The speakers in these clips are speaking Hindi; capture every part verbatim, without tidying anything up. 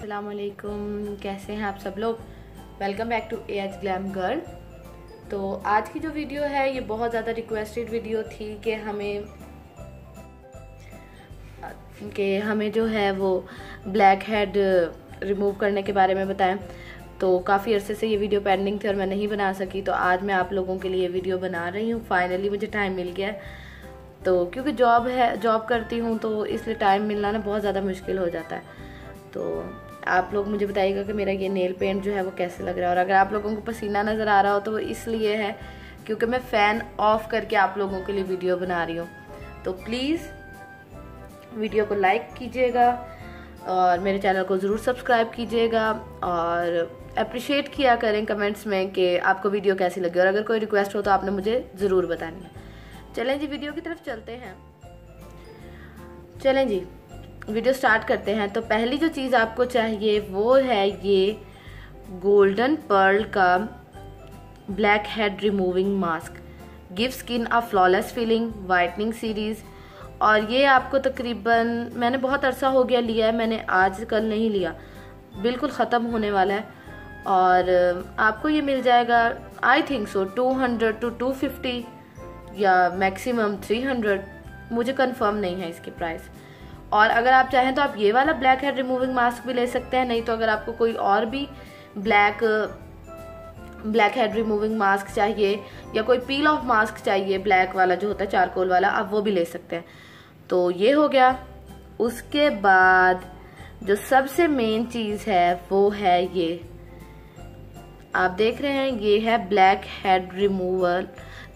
अस्सलाम वालेकुम, कैसे हैं आप सब लोग। Welcome back to H glam girl. तो आज की जो वीडियो है ये बहुत ज़्यादा रिक्वेस्टेड वीडियो थी कि हमें कि हमें जो है वो ब्लैक हेड रिमूव करने के बारे में बताएं। तो काफ़ी अरसे से ये वीडियो पेंडिंग थी और मैं नहीं बना सकी, तो आज मैं आप लोगों के लिए वीडियो बना रही हूँ। फाइनली मुझे टाइम मिल गया है, तो क्योंकि जॉब है जॉब करती हूँ तो इसलिए टाइम मिलना ना बहुत ज़्यादा मुश्किल हो जाता है। तो आप लोग मुझे बताइएगा कि मेरा ये नेल पेंट जो है वो कैसे लग रहा है। और अगर आप लोगों को पसीना नज़र आ रहा हो तो वो इसलिए है क्योंकि मैं फ़ैन ऑफ करके आप लोगों के लिए वीडियो बना रही हूँ। तो प्लीज़ वीडियो को लाइक कीजिएगा और मेरे चैनल को ज़रूर सब्सक्राइब कीजिएगा और अप्रिशिएट किया करें कमेंट्स में कि आपको वीडियो कैसी लगी। और अगर कोई रिक्वेस्ट हो तो आपने मुझे ज़रूर बतानी है। चलें जी, वीडियो की तरफ चलते हैं। चलें जी, वीडियो स्टार्ट करते हैं। तो पहली जो चीज़ आपको चाहिए वो है ये गोल्डन पर्ल का black head removing mask, give skin a flawless feeling whitening series. और ये आपको तकरीबन, मैंने बहुत अरसा हो गया लिया है, मैंने आज कल नहीं लिया, बिल्कुल ख़त्म होने वाला है। और आपको ये मिल जाएगा I think so two hundred two two fifty या मैक्सिमम थ्री हंड्रेड, मुझे कंफर्म नहीं है इसकी प्राइस। और अगर आप चाहें तो आप ये वाला ब्लैक हेड रिमूविंग मास्क भी ले सकते हैं, नहीं तो अगर आपको कोई और भी black black head removing mask चाहिए या कोई पील ऑफ मास्क चाहिए ब्लैक वाला जो होता है चारकोल वाला, आप वो भी ले सकते हैं। तो ये हो गया। उसके बाद जो सबसे मेन चीज़ है वो है ये, आप देख रहे हैं, ये है black head removal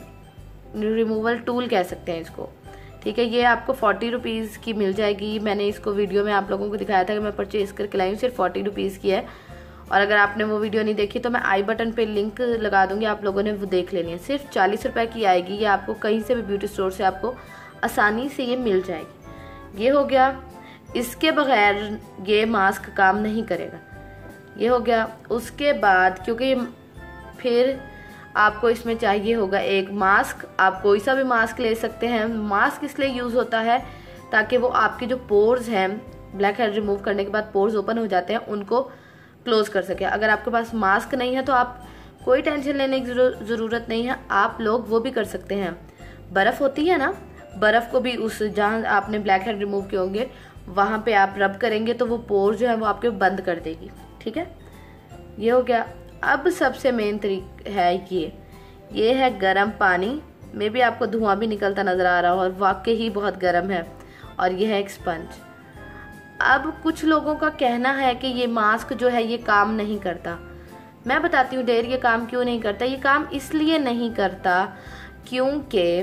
removal tool कह सकते हैं इसको, ठीक है। ये आपको फोर्टी रुपीज़ की मिल जाएगी। मैंने इसको वीडियो में आप लोगों को दिखाया था कि मैं परचेज़ करके लाई हूँ, सिर्फ फोर्टी रुपीज़ की है। और अगर आपने वो वीडियो नहीं देखी तो मैं आई बटन पे लिंक लगा दूंगी, आप लोगों ने वो देख लेनी है। सिर्फ चालीस रुपए की आएगी। ये आपको कहीं से भी ब्यूटी स्टोर से आपको आसानी से ये मिल जाएगी। ये हो गया। इसके बगैर ये मास्क काम नहीं करेगा। ये हो गया। उसके बाद क्योंकि फिर आपको इसमें चाहिए होगा एक मास्क। आप कोई सा भी मास्क ले सकते हैं। मास्क इसलिए यूज़ होता है ताकि वो आपके जो पोर्स हैं, ब्लैक हेड रिमूव करने के बाद पोर्स ओपन हो जाते हैं, उनको क्लोज कर सके। अगर आपके पास मास्क नहीं है तो आप कोई टेंशन लेने की ज़रूरत नहीं है, आप लोग वो भी कर सकते हैं। बर्फ़ होती है ना, बर्फ़ को भी उस जहाँ आपने ब्लैक हेड रिमूव किए होंगे वहाँ पे आप रब करेंगे तो वो पोर जो है वो आपके बंद कर देगी, ठीक है। ये हो गया। अब सबसे मेन तरीका है ये ये है गरम पानी में भी आपको धुआं भी निकलता नज़र आ रहा हो और वाकई ही बहुत गर्म है। और ये है एक स्पंज। अब कुछ लोगों का कहना है कि ये मास्क जो है ये काम नहीं करता। मैं बताती हूँ डेर, ये काम क्यों नहीं करता। ये काम इसलिए नहीं करता क्योंकि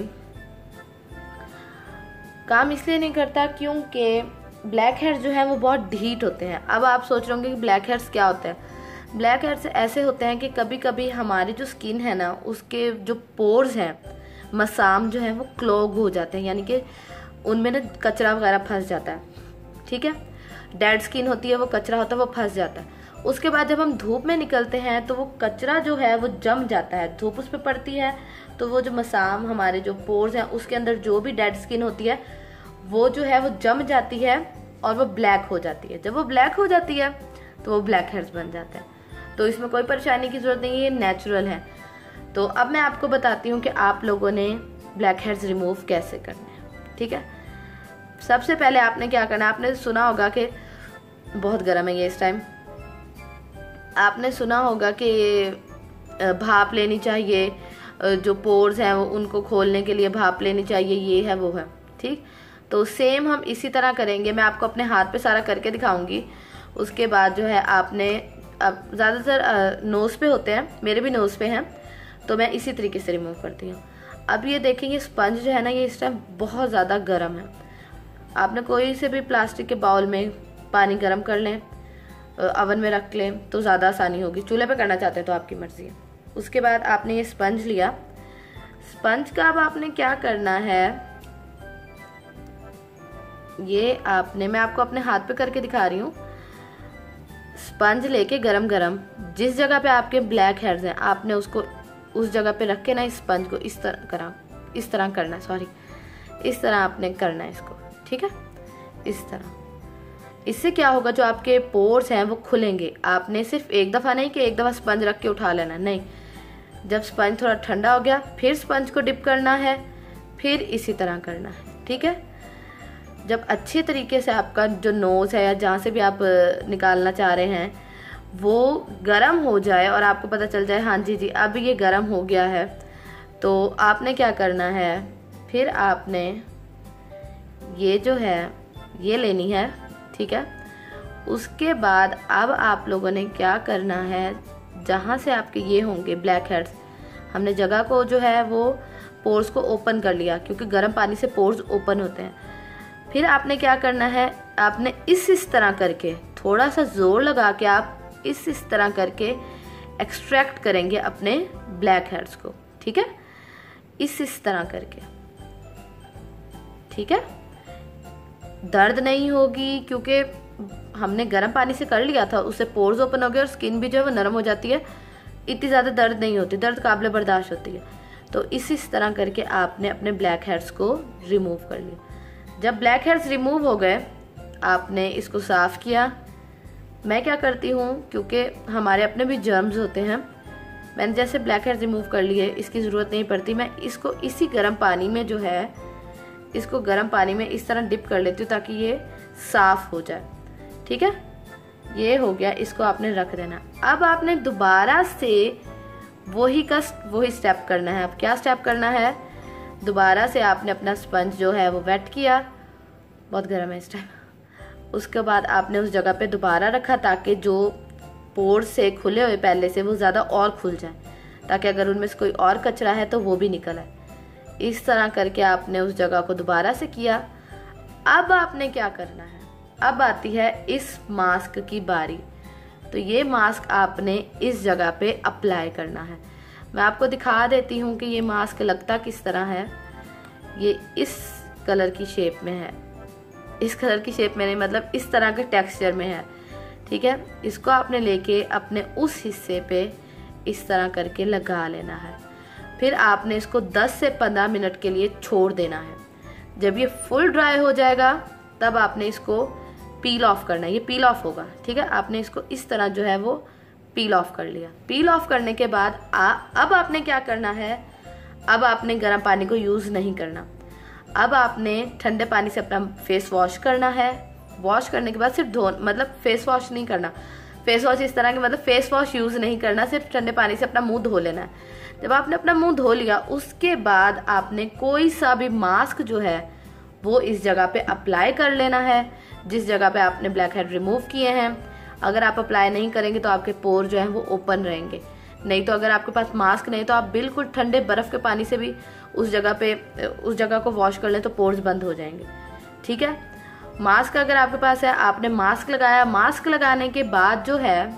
काम इसलिए नहीं करता क्योंकि ब्लैक हेड्स जो है वो बहुत ढीठ होते हैं। अब आप सोच रहे होंगे कि ब्लैक हेड्स क्या होते हैं। ब्लैक हेड्स ऐसे होते हैं कि कभी कभी हमारी जो स्किन है ना, उसके जो पोर्स हैं, मसाम जो है वो क्लॉग हो जाते हैं, यानी कि उनमें ना कचरा वगैरह फंस जाता है, ठीक है। डेड स्किन होती है, वो कचरा होता है, वो फंस जाता है। उसके बाद जब हम धूप में निकलते हैं तो वो कचरा जो है वो जम जाता है, धूप उस पर पड़ती है तो वो जो मसाम, हमारे जो पोर्स हैं, उसके अंदर जो भी डेड स्किन होती है वो जो है वो जम जाती है और वो ब्लैक हो जाती है। जब वो ब्लैक हो जाती है तो वो ब्लैक हेड्स बन जाते हैं। तो इसमें कोई परेशानी की जरूरत नहीं है, ये नेचुरल है। तो अब मैं आपको बताती हूँ कि आप लोगों ने ब्लैक हेड्स रिमूव कैसे करने हैं, ठीक है। सबसे पहले आपने क्या करना है, आपने सुना होगा कि बहुत गर्म है ये इस टाइम, आपने सुना होगा कि भाप लेनी चाहिए, जो पोर्स हैं वो उनको खोलने के लिए भाप लेनी चाहिए, ये है वो है, ठीक। तो सेम हम इसी तरह करेंगे। मैं आपको अपने हाथ पे सारा करके दिखाऊंगी। उसके बाद जो है आपने, अब ज़्यादातर नोज़ पे होते हैं, मेरे भी नोज़ पे हैं, तो मैं इसी तरीके से रिमूव करती हूँ। अब ये देखेंगे स्पंज जो है ना, ये इस टाइम बहुत ज़्यादा गर्म है। आपने कोई से भी प्लास्टिक के बाउल में पानी गर्म कर लें, अवन में रख लें तो ज़्यादा आसानी होगी। चूल्हे पे करना चाहते हैं तो आपकी मर्ज़ी है। उसके बाद आपने ये स्पंज लिया। स्पंज का अब आपने क्या करना है, ये आपने, मैं आपको अपने हाथ पे करके दिखा रही हूँ। स्पंज लेके गरम गरम जिस जगह पे आपके ब्लैक हेड्स हैं, आपने उसको उस जगह पे रख के ना इस स्पंज को इस तरह करा इस तरह करना है सॉरी इस तरह आपने करना है इसको, ठीक है। इस तरह इससे क्या होगा, जो आपके पोर्स हैं वो खुलेंगे। आपने सिर्फ एक दफ़ा नहीं कि एक दफ़ा स्पंज रख के उठा लेना, नहीं, जब स्पंज थोड़ा ठंडा हो गया फिर स्पंज को डिप करना है, फिर इसी तरह करना है, ठीक है। जब अच्छे तरीके से आपका जो नोज़ है या जहाँ से भी आप निकालना चाह रहे हैं वो गर्म हो जाए और आपको पता चल जाए हाँ जी जी अब ये गर्म हो गया है, तो आपने क्या करना है, फिर आपने ये जो है ये लेनी है, ठीक है। उसके बाद अब आप लोगों ने क्या करना है, जहाँ से आपके ये होंगे ब्लैक हेड्स, हमने जगह को जो है वो पोर्स को ओपन कर लिया क्योंकि गर्म पानी से पोर्स ओपन होते हैं। फिर आपने क्या करना है, आपने इस इस तरह करके थोड़ा सा जोर लगा के आप इस इस तरह करके एक्सट्रैक्ट करेंगे अपने ब्लैक हेड्स को, ठीक है, इस इस तरह करके, ठीक है। दर्द नहीं होगी क्योंकि हमने गर्म पानी से कर लिया था, उससे पोर्स ओपन हो गए और स्किन भी जो है वो नरम हो जाती है, इतनी ज़्यादा दर्द नहीं होती, दर्द काबिल बर्दाश्त होती है। तो इस इस तरह करके आपने अपने ब्लैक हेड्स को रिमूव कर लिया। जब ब्लैक हेड्स रिमूव हो गए आपने इसको साफ़ किया। मैं क्या करती हूँ, क्योंकि हमारे अपने भी जर्म्स होते हैं, मैंने जैसे ब्लैक हेड्स रिमूव कर लिए, इसकी ज़रूरत नहीं पड़ती, मैं इसको इसी गर्म पानी में जो है इसको गर्म पानी में इस तरह डिप कर लेती हूँ ताकि ये साफ़ हो जाए, ठीक है। ये हो गया, इसको आपने रख देना। अब आपने दोबारा से वही का वही स्टेप करना है। अब क्या स्टेप करना है, दोबारा से आपने अपना स्पंज जो है वो वेट किया, बहुत गर्म है इस टाइम। उसके बाद आपने उस जगह पे दोबारा रखा ताकि जो पोर्स से खुले हुए पहले से वो ज़्यादा और खुल जाए, ताकि अगर उनमें से कोई और कचरा है तो वो भी निकल आए। इस तरह करके आपने उस जगह को दोबारा से किया। अब आपने क्या करना है, अब आती है इस मास्क की बारी। तो ये मास्क आपने इस जगह पे अप्लाई करना है। मैं आपको दिखा देती हूँ कि ये मास्क लगता किस तरह है। ये इस कलर की शेप में है, इस कलर की शेप में नहीं, मतलब इस तरह के टेक्सचर में है, ठीक है। इसको आपने लेके अपने उस हिस्से पे इस तरह करके लगा लेना है। फिर आपने इसको दस से पंद्रह मिनट के लिए छोड़ देना है। जब ये फुल ड्राई हो जाएगा तब आपने इसको पील ऑफ करना है। ये पील ऑफ होगा, ठीक है। आपने इसको इस तरह जो है वो पील ऑफ कर लिया। पील ऑफ करने के बाद आ, अब आपने क्या करना है, अब आपने गर्म पानी को यूज़ नहीं करना। अब आपने ठंडे पानी से अपना फेस वॉश करना है। वॉश करने के बाद सिर्फ धो, मतलब फेस वॉश नहीं करना, फेस वॉश इस तरह के, मतलब फेस वॉश यूज़ नहीं करना, सिर्फ ठंडे पानी से अपना मुंह धो लेना है। जब आपने अपना मुंह धो लिया उसके बाद आपने कोई सा भी मास्क जो है वो इस जगह पे अप्लाई कर लेना है जिस जगह पे आपने ब्लैक हेड रिमूव किए हैं। अगर आप अप्लाई नहीं करेंगे तो आपके पोर जो हैं वो ओपन रहेंगे। नहीं तो अगर आपके पास मास्क नहीं तो आप बिल्कुल ठंडे बर्फ़ के पानी से भी उस जगह पे उस जगह को वॉश कर लें तो पोर्स बंद हो जाएंगे, ठीक है। मास्क अगर आपके पास है, आपने मास्क लगाया, मास्क लगाने के बाद जो है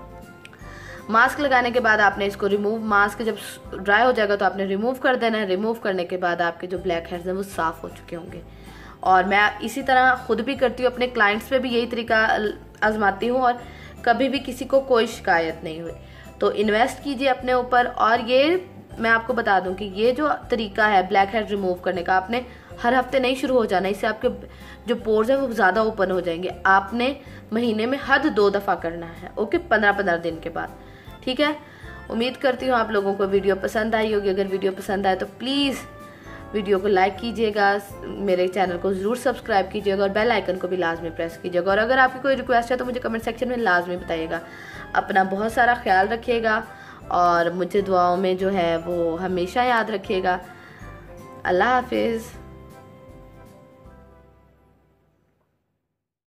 मास्क लगाने के बाद आपने इसको रिमूव, मास्क जब ड्राई हो जाएगा तो आपने रिमूव कर देना है। रिमूव करने के बाद आपके जो ब्लैक हेड्स हैं वो साफ़ हो चुके होंगे। और मैं इसी तरह खुद भी करती हूँ, अपने क्लाइंट्स पे भी यही तरीका आजमाती हूँ और कभी भी किसी को कोई शिकायत नहीं हुई। तो इन्वेस्ट कीजिए अपने ऊपर। और ये मैं आपको बता दूं कि ये जो तरीका है ब्लैक हेड रिमूव करने का, आपने हर हफ्ते नहीं शुरू हो जाना, इससे आपके जो पोर्स हैं वो ज़्यादा ओपन हो जाएंगे। आपने महीने में हद दो दफ़ा करना है, ओके, पंद्रह पंद्रह दिन के बाद, ठीक है। उम्मीद करती हूँ आप लोगों को वीडियो पसंद आई होगी। अगर वीडियो पसंद आए तो प्लीज़ वीडियो को लाइक कीजिएगा, मेरे चैनल को ज़रूर सब्सक्राइब कीजिएगा और बेल आइकन को भी लाजमी प्रेस कीजिएगा। और अगर आपकी कोई रिक्वेस्ट है तो मुझे कमेंट सेक्शन में लाजमी बताइएगा। अपना बहुत सारा ख्याल रखिएगा और मुझे दुआओं में जो है वो हमेशा याद रखिएगा। अल्लाह हाफिज़।